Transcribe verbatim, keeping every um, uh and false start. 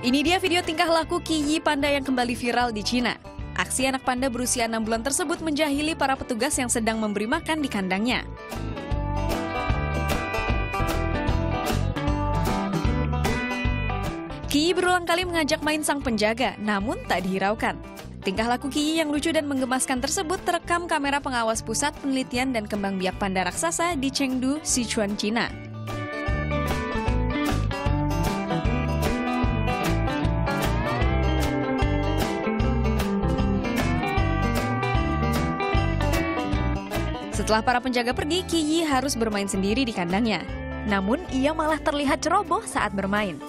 Ini dia video tingkah laku Qiyi panda yang kembali viral di Cina. Aksi anak panda berusia enam bulan tersebut menjahili para petugas yang sedang memberi makan di kandangnya. Qiyi berulang kali mengajak main sang penjaga, namun tak dihiraukan. Tingkah laku Qiyi yang lucu dan menggemaskan tersebut terekam kamera pengawas Pusat Penelitian dan Kembang Biak Panda Raksasa di Chengdu, Sichuan, Cina. Setelah para penjaga pergi, Qiyi harus bermain sendiri di kandangnya. Namun, ia malah terlihat ceroboh saat bermain.